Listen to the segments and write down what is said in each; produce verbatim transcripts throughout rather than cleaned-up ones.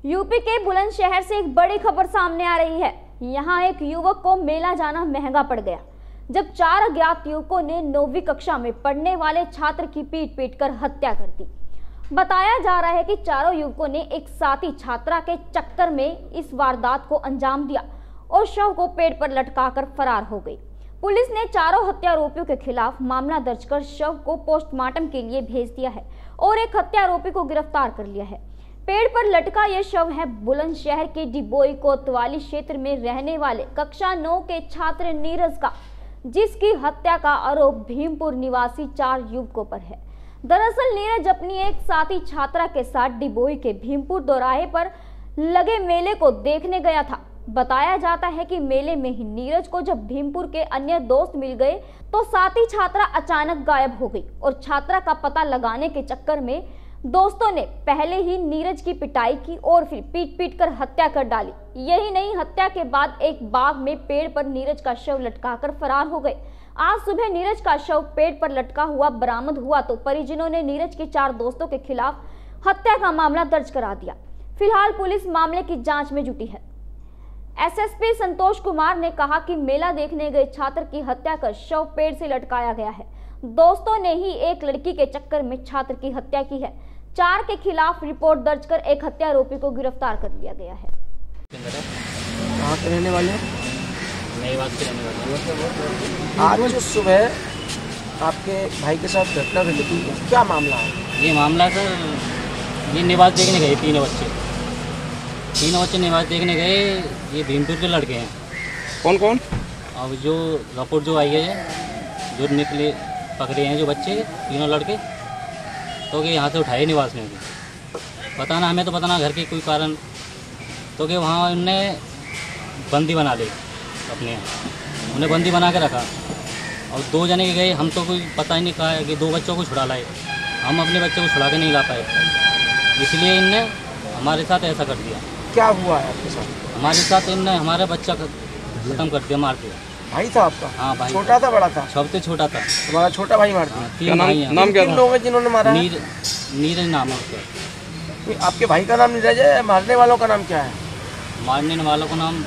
UP के बुलंदशहर से एक बड़ी खबर सामने आ रही है। यहाँ एक युवक को मेला जाना महंगा पड़ गया जब चार अज्ञात युवकों ने नौवीं कक्षा में पढ़ने वाले छात्र की पीट पीट कर हत्या कर दी। बताया जा रहा है कि चारों युवकों ने एक साथी छात्रा के चक्कर में इस वारदात को अंजाम दिया और शव को पेड़ पर लटकाकर फरार हो गई। पुलिस ने चारों हत्यारोपियों के खिलाफ मामला दर्ज कर शव को पोस्टमार्टम के लिए भेज दिया है और एक हत्यारोपी को गिरफ्तार कर लिया है। पेड़ पर लटका यह शव है बुलंदशहर के डिबोई कोतवाली क्षेत्र में रहने वाले कक्षा नौ के छात्र नीरज का, जिसकी हत्या का आरोप भीमपुर निवासी चार युवकों पर है। दरअसल नीरज अपनी एक साथी छात्रा के साथ डिबोई के भीमपुर दोराहे पर लगे मेले को देखने गया था। बताया जाता है कि मेले में ही नीरज को जब भीमपुर के अन्य दोस्त मिल गए तो साथी छात्रा अचानक गायब हो गई और छात्रा का पता लगाने के चक्कर में दोस्तों ने पहले ही नीरज की पिटाई की और फिर पीट पीट कर हत्या कर डाली। यही नहीं, हत्या के बाद एक बाग में पेड़ पर नीरज का शव लटकाकर फरार हो गए। आज सुबह नीरज का शव पेड़ पर लटका हुआ बरामद हुआ तो परिजनों ने नीरज के चार दोस्तों के खिलाफ हत्या का मामला दर्ज करा दिया। फिलहाल पुलिस मामले की जांच में जुटी है। एसएसपी संतोष कुमार ने कहा कि मेला देखने गए छात्र की हत्या कर शव पेड़ से लटकाया गया है। दोस्तों ने ही एक लड़की के चक्कर में छात्र की हत्या की है। चार के खिलाफ रिपोर्ट दर्ज कर एक हत्यारोपी को गिरफ्तार कर लिया गया है। कहाँ के रहने वाले हैं? नई बात के रहने वाले। आज जो सुबह आपके भाई के साथ घटना घटी थी, क्या मामला है? ये मामला सर, ये निवास देखने गए तीनों बच्चे तीनों बच्चे निवास देखने गए। ये भीमपुर के लड़के हैं। कौन कौन? अब जो रिपोर्ट जो आई है, जो निकले पकड़े हैं जो बच्चे तीनों लड़के, तो कि यहाँ से उठाए निवास में। पता ना हमें तो पता ना घर के कोई कारण, तो कि वहाँ उनने बंदी बना ली अपने यहाँ, उन्हें बंदी बना के रखा और दो जने के गए। हम तो कोई पता ही नहीं कहा है कि दो बच्चों को छुड़ा लाए, हम अपने बच्चे को छुड़ा के नहीं ला पाए, इसलिए इनने हमारे साथ ऐसा कर दिया। क्या हुआ है आपके साथ? हमारे साथ इनने हमारा बच्चा खत्म कर दिया, मार दिया। भाई था आपका? हाँ भाई। छोटा था बड़ा था? सबसे छोटा था। तुम्हारा छोटा भाई मार दिया? तीन भाई हैं। नाम क्या? लोग हैं जिन्होंने मारा? नीर, नीरज नाम है उसका। आपके भाई का नाम नीरज है, मारने वालों का नाम क्या है? मारने वालों का नाम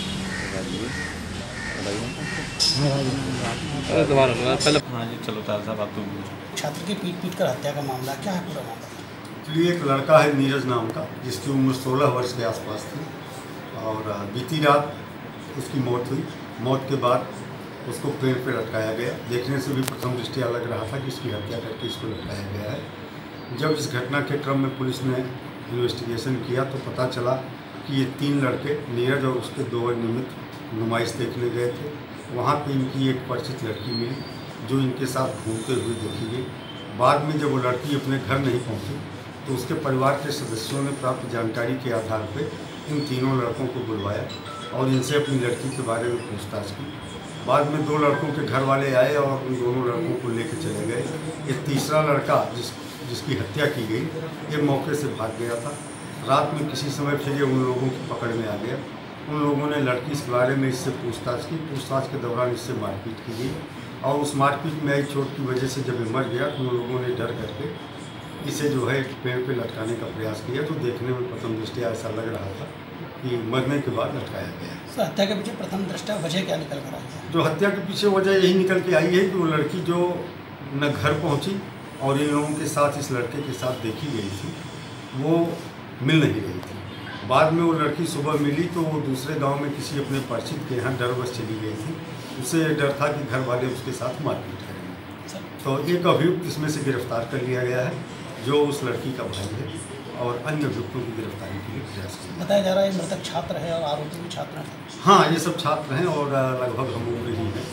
तुम्हारा पहले। हाँ जी, चलो तार साहब आप तो। छात्र की पीट पीट कर हत्या का मामला क्या है पूरा मामला? एक्चुअली एक लड़का है नीरज नाम का, जिसकी उम्र सोलह वर्ष के आसपास थी और बीती रात उसकी मौत हुई। मौत के बाद उसको पेड़ पर लटकाया गया। देखने से भी प्रथम दृष्टिया लग रहा था कि इसकी हत्या करके इसको लटकाया गया है। जब इस घटना के क्रम में पुलिस ने इन्वेस्टिगेशन किया तो पता चला कि ये तीन लड़के नीरज और उसके दो निमित्त नुमाइश देखने गए थे। वहाँ पे इनकी एक परिचित लड़की मिली जो इनके साथ घूमते हुए देखी गई। बाद में जब वो लड़की अपने घर नहीं पहुँची तो उसके परिवार के सदस्यों ने प्राप्त जानकारी के आधार पर इन तीनों लड़कों को बुलवाया और इनसे अपनी लड़की के बारे में पूछताछ की। बाद में दो लड़कों के घर वाले आए और उन दोनों लड़कों को लेकर चले गए। ये तीसरा लड़का जिस जिसकी हत्या की गई, ये मौके से भाग गया था। रात में किसी समय फिर ये उन लोगों की पकड़ में आ गया। उन लोगों ने लड़की के बारे में इससे पूछताछ की। पूछताछ के दौरान इससे मारपीट की गई और उस मारपीट में आई चोट की वजह से जब ये मर गया तो उन लोगों ने डर करके इसे जो है पेड़ पे लटकाने का प्रयास किया। तो देखने में प्रथम दृष्टया ऐसा लग रहा था कि मरने के बाद लटकाया गया। तो हत्या के पीछे प्रथम दृष्टया वजह क्या निकल कर आई? जो हत्या के पीछे वजह यही निकल के आई है कि वो लड़की जो न घर पहुंची और इन लोगों के साथ इस लड़के के साथ देखी गई थी वो मिल नहीं रही थी। बाद में वो लड़की सुबह मिली तो वो दूसरे गांव में किसी अपने परिचित के यहाँ डरवश चली गई थी। उसे डर था कि घर वाले उसके साथ मारपीट करेंगे। तो एक अभियुक्त इसमें से गिरफ्तार कर लिया गया है जो उस लड़की का भाई है और अन्य अभियुक्तों की गिरफ्तारी के लिए प्रयास किया। बताया जा रहा है मृतक छात्र है और आरोपी भी छात्र हैं। हाँ, ये सब छात्र हैं और लगभग हम उम्र ही हैं।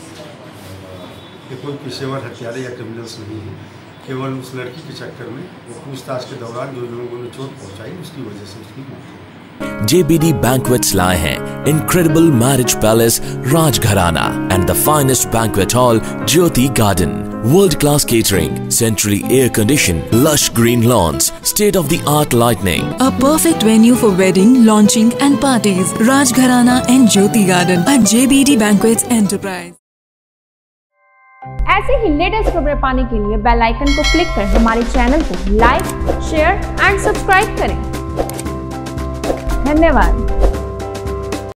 ये कोई पेशेवर हत्यारे या क्रिमिनल्स नहीं है। केवल उस लड़की के चक्कर में वो पूछताछ के दौरान जो लोगों ने चोट पहुंचाई उसकी वजह से उसकी मौत हुई। J B D Banquets लाए हैं incredible marriage palace Rajgharana and the finest banquet hall Jyoti Garden. World-class catering, centrally air-conditioned, lush green lawns, state-of-the-art lighting. A perfect venue for wedding, launching and parties. Rajgharana and Jyoti Garden at J B D Banquets Enterprise. ऐसे ही latest खबरें पाने के लिए bell icon को click कर हमारे channel को like, share and subscribe करें। धन्यवाद।